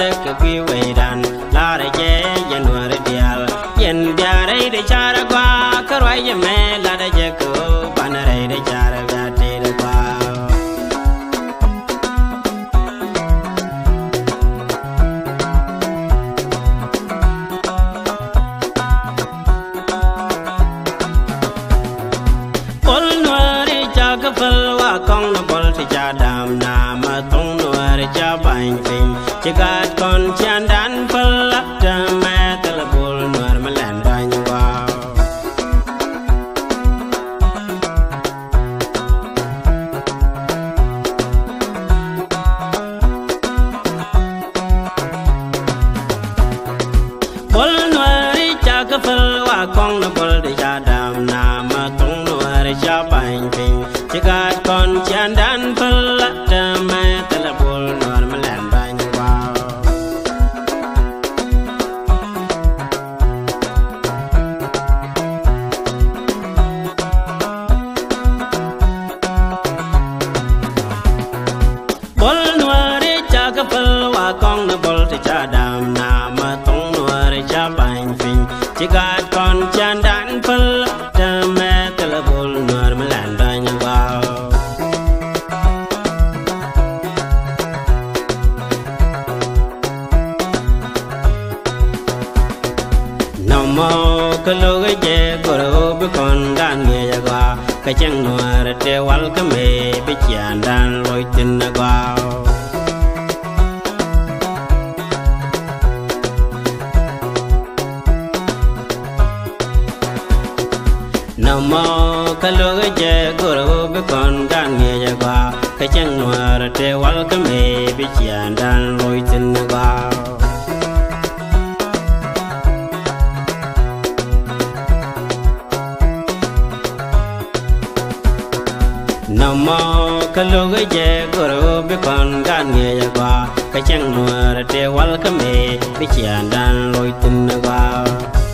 cái quy về đàn la để che dân nuar dial dân bia đây để chara qua cái roi như mẹ la để che cô ban đây để chara bia để qua con nó bol thì cha đam na mà tung nuar cha bành phình chỉ gạt con chan đan phật lắc cha mẹ ta là bol nuar mà lẻn bành vào bol nuar cha cái phật wa con nó bol thì cha đam na mà tung nuar cha bành phình chỉ gạt con chan đan phật lắc cha mẹ ta là bol nuar mà lẻn bành vào bol nuar cha cái phật wa con nó bol thì cha đam na mà tung nuar cha bành phình chỉ gạt con chan đan phật lắc cha mẹ ta là bol nuar mà lẻn bành vào mô cái lô cái che của đâu biết con đàn nghe ra qua cái chân nuar để wal cái mê biết chán đàn lôi tin ra qua nam mô cái lô cái che của đâu biết con đàn nghe ra qua cái chân nuar để wal cái mê biết chán đàn lôi tin ra qua nam mô cái lô cái che của đâu biết con gan nghe ra qua cái chân nuar để wal cái mê biết chán đàn lôi tin ra qua